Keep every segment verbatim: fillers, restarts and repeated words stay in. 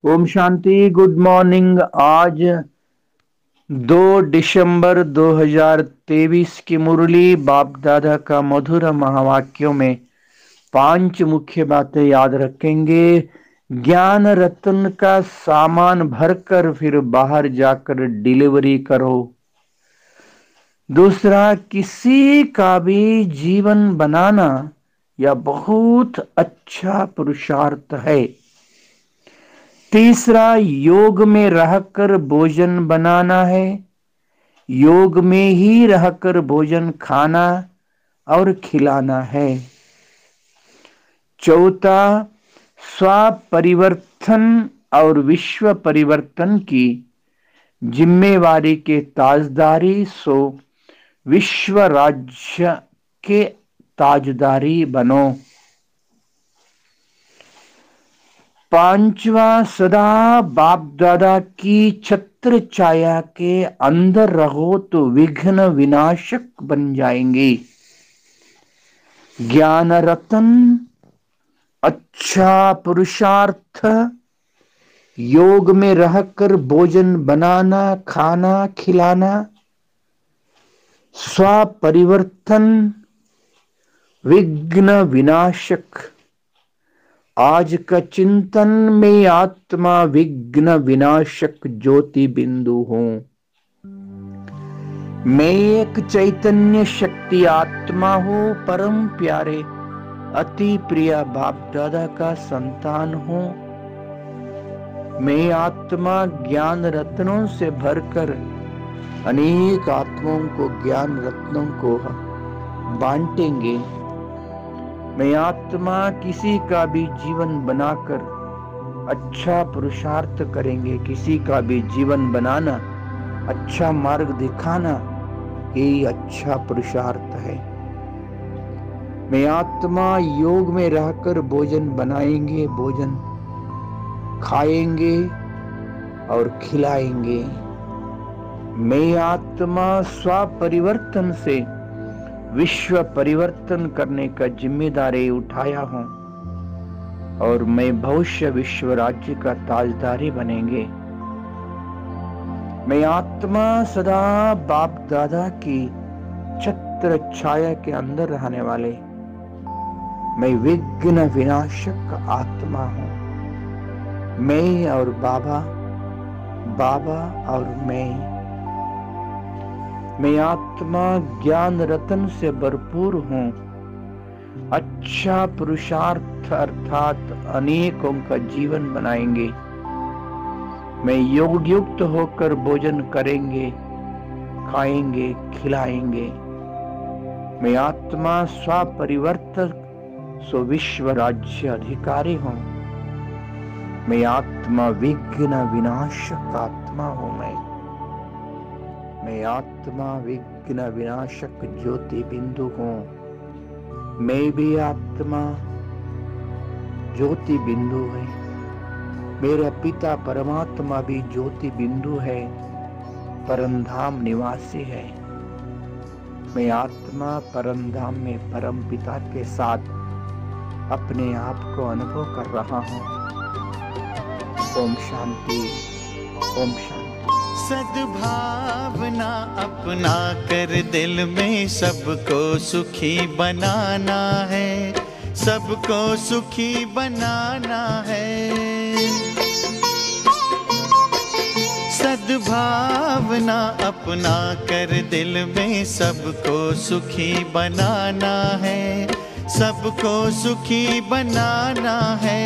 Om Shanti. Good morning. आज दो दिसंबर दो हज़ार तेईस की मुरली बाप दादा का मधुर महावाक्यों में पांच मुख्य बातें याद रखेंगे। ज्ञान रत्न का सामान भरकर फिर बाहर जाकर डिलीवरी करो। दूसरा, किसी का भी जीवन बनाना यह बहुत अच्छा पुरुषार्थ है। तीसरा, योग में रहकर भोजन बनाना है, योग में ही रहकर भोजन खाना और खिलाना है। चौथा, स्व परिवर्तन और विश्व परिवर्तन की जिम्मेवारी के ताजदारी सो विश्व राज्य के ताजदारी बनो। पांचवा, सदा बाप दादा की छत्र छाया के अंदर रहो तो विघ्न विनाशक बन जाएंगे। ज्ञान रत्न, अच्छा पुरुषार्थ, योग में रहकर भोजन बनाना खाना खिलाना, स्व परिवर्तन, विघ्न विनाशक। आज का चिंतन में आत्मा विघ्न विनाशक ज्योति बिंदु हूं। मैं एक चैतन्य शक्ति आत्मा हूं, परम प्यारे अति प्रिय बाप दादा का संतान हूं। मैं आत्मा ज्ञान रत्नों से भरकर अनेक आत्माओं को ज्ञान रत्नों को बांटेंगे। मैं आत्मा किसी का भी जीवन बनाकर अच्छा पुरुषार्थ करेंगे। किसी का भी जीवन बनाना, अच्छा मार्ग दिखाना, यही अच्छा पुरुषार्थ है। मैं आत्मा योग में रहकर भोजन बनाएंगे, भोजन खाएंगे और खिलाएंगे। मैं आत्मा स्व परिवर्तन से विश्व परिवर्तन करने का जिम्मेदारी उठाया हूं और मैं भविष्य विश्व राज्य का ताजदारी बनेंगे। मैं आत्मा सदा बाप दादा की छत्र छाया के अंदर रहने वाले मैं विघ्न विनाशक आत्मा हूं। मैं और बाबा, बाबा और मैं। मैं आत्मा ज्ञान रत्न से भरपूर हूं। अच्छा पुरुषार्थ अर्थात अनेकों का जीवन बनाएंगे। मैं योग युक्त होकर भोजन करेंगे, खाएंगे, खिलाएंगे। मैं आत्मा स्व परिवर्तक सो विश्व राज्य अधिकारी हूं। मैं आत्मा विघ्न विनाशक आत्मा हूं। मैं मैं आत्मा विघ्न विनाशक ज्योति बिंदु हूं। मैं भी आत्मा ज्योति बिंदु है। मेरा पिता परमात्मा भी ज्योति बिंदु है, परमधाम निवासी है। मैं आत्मा परमधाम में परम पिता के साथ अपने आप को अनुभव कर रहा हूं। ओम शांति, ओम शांति। सद्भावना अपना कर दिल में सबको सुखी बनाना है, सबको सुखी बनाना है। सद्भावना अपना कर दिल में सबको सुखी बनाना है, सबको सुखी बनाना है।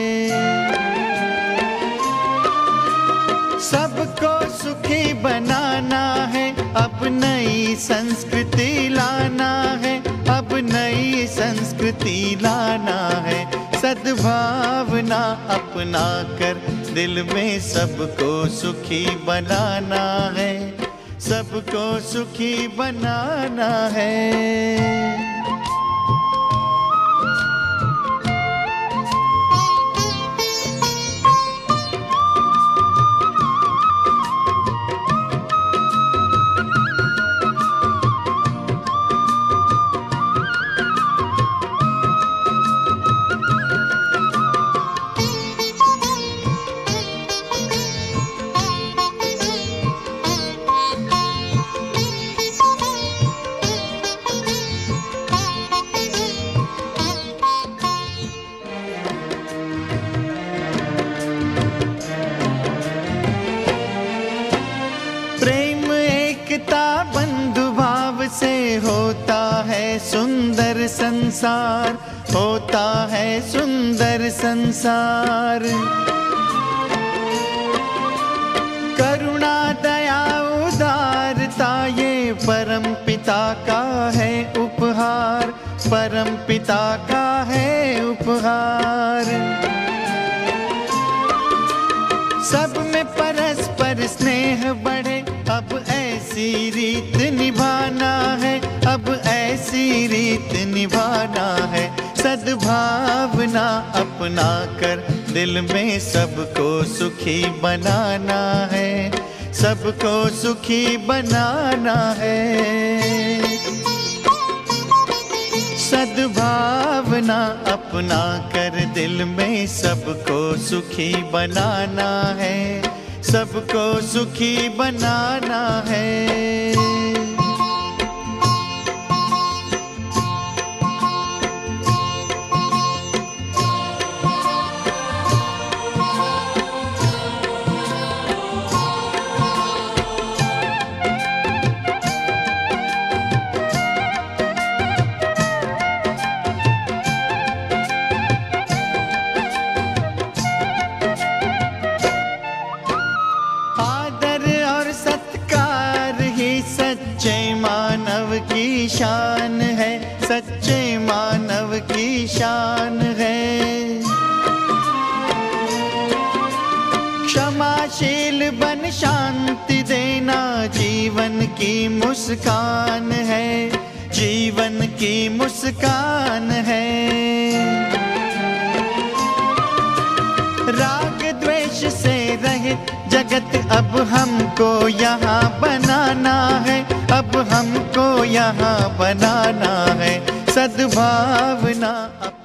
सबको सुखी बनाना है, अब नई संस्कृति लाना है, अब नई संस्कृति लाना है। सद्भावना अपना कर दिल में सबको सुखी बनाना है, सबको सुखी बनाना है। सुंदर संसार, होता है सुंदर संसार। करुणा दया उदारता ये परम पिता का है उपहार, परम पिता का है उपहार। सब में परस्पर स्नेह बढ़े, अब ऐसी रीत निभाना है, अब ऐसी रीत निभाना है। सद्भावना अपना कर दिल में सबको सुखी बनाना है, सबको सुखी बनाना है। सद्भावना अपना कर दिल में सबको सुखी बनाना है, सबको सुखी बनाना है। सच्चे मानव की शान है, सच्चे मानव की शान है। क्षमाशील बन शांति देना जीवन की मुस्कान है, जीवन की मुस्कान है। राग द्वेष से रहित जगत अब हमको यहाँ बनाना है, अब हमको यहाँ बनाना है। सद्भावना